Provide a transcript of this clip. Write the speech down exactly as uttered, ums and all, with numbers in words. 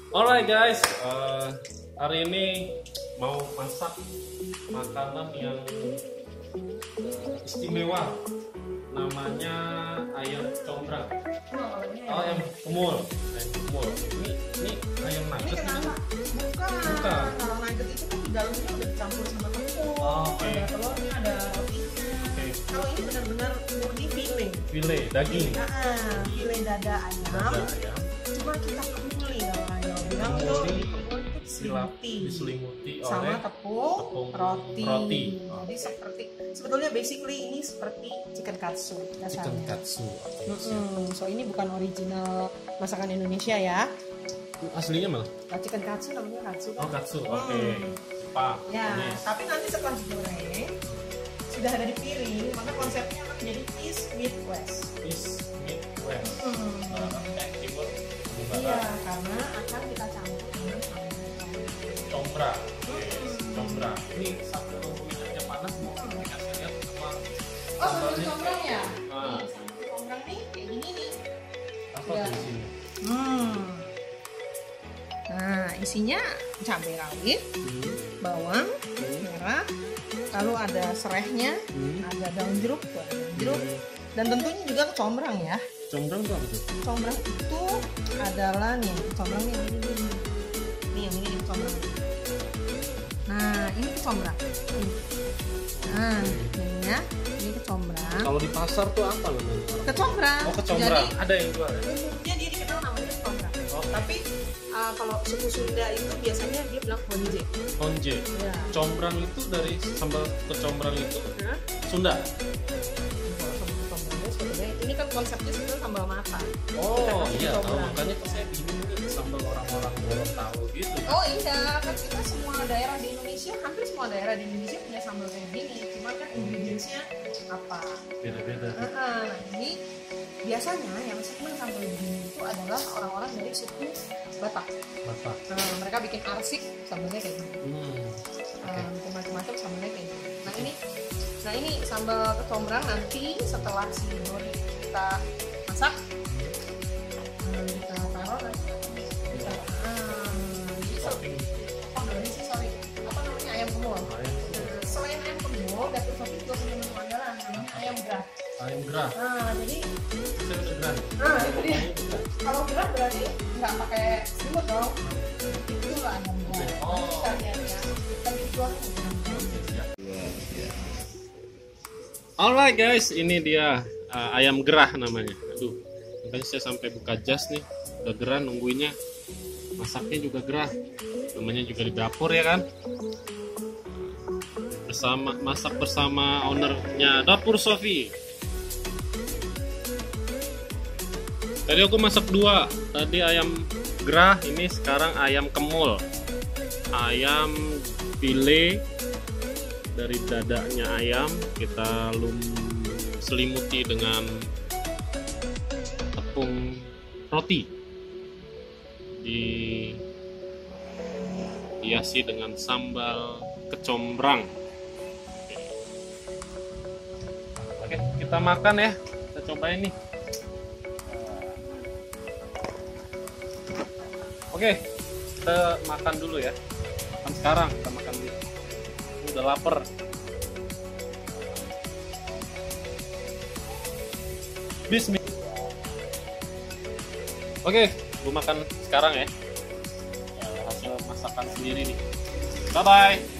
Alright guys, uh, hari ini mau masak makanan yang uh, istimewa, namanya ayam combrang. Oh, ayam kemul, ayam kemul. Ini ini ayam nugget ini. Bukan. Bukan. Kalau nugget itu kan di dalamnya udah dicampur sama tepung, Oh, okay. ada telurnya, ada rotinya. Okay. Kalau ini benar-benar murni file. File daging. Nah, file dada ayam. Dada ayam. Cuma kita kemuli kalau ayam bilang itu Silap diselimuti diselimuti oleh sama tepung, tepung roti. roti. Jadi seperti sebetulnya basically ini seperti chicken katsu dasarnya. Chicken katsu. Mm-mm. So ini bukan original masakan Indonesia ya. Aslinya malah? Nah, chicken katsu namanya katsu kan? Oh, katsu. Oke. Okay. Hmm. Pak. Ya, Yes. tapi nanti setelah digoreng sudah ada di piring, maka konsepnya akan menjadi East Meet West. East Meet West. Hmm. Kayak timur, Iya, karena akan kita campur dengan sambal combra. Oke, Hmm. combra. Ini sambil nungguin aja panas mau dikasih lihat sama Oh, sambal sambalnya. combrang ya? Ah. Nih, sambal combrang nih kayak gini nih. Apa Ya. tuh di sini? Hmm. Nah, isinya cabai rawit, Hmm. bawang merah, lalu ada serehnya, Hmm. ada daun jeruk, tuh, ada daun jeruk, dan tentunya juga kecombrang ya. Combrang tuh apa tuh? Combrang itu adalah nih, combrang nih yang ini nih. Nih yang ini nih combrang. Nah, ini kecombrang. Nih. Nah, ini ya, ini kecombrang. Kalau di pasar tuh apa namanya? Kecombrang. Oh, kecombrang. Jadi, Ada yang jual ya? umumnya dia dikenal namanya kecombrang. Oh. Tapi uh, kalau suku Sunda itu biasanya dia bilang honje. Honje. Ya. Combrang itu dari sambal kecombrang itu Hah? Sunda. Kalau sambal kecombrangnya sebetulnya ini kan konsepnya sebetulnya sambal mata. Kita Oh kasih iya, tahu kecombrang. makanya kok saya bingung nih sambal orang-orang Gorontalo gitu. Oh iya, kan kita semua daerah di Indonesia, hampir semua daerah di Indonesia punya sambal kayak gini. Cuma kan ingredientsnya apa? Beda-beda. Nah, ini biasanya yang senang sambal begini itu adalah orang-orang dari suku Batak. Batak. Nah, mereka bikin arsik sambalnya kayak gini. Hmm. Nah, bikin macam-macam sambalnya kayak gini. Nah ini, nah ini sambal kecombrang nanti setelah si nori kita masak, nah, kita taruh nanti. Kita, ah, jadi so, oh, ini sih sorry, apa namanya ayam kemul. Ayam, Nah, selain ayam kemul, dapur Sofi juga punya menu andalan namanya ayam gerah. ayam gerah. Nah jadi, Saya udah gerah. nah itu dia. Kalau gerah berarti nggak pakai selimut dong. Itu lah ayam gerah. Oh. Sekalian ya. Kita dijual. Alright guys, ini dia uh, ayam gerah namanya. Aduh, makanya saya sampai buka jas nih, udah gerah nungguinnya. Masaknya juga gerah, namanya juga di dapur ya kan. Bersama masak bersama ownernya Dapur Sofi. Tadi aku masak dua, tadi ayam gerah, ini sekarang ayam kemul, ayam file dari dadanya ayam kita lum selimuti dengan tepung roti, dihiasi dengan sambal kecombrang. Oke, kita makan ya, kita cobain nih. Oke, kita makan dulu ya. Makan sekarang, kita makan dulu. Udah lapar. Bismillah. Oke, gue makan sekarang ya. Hasil masakan sendiri nih. Bye bye.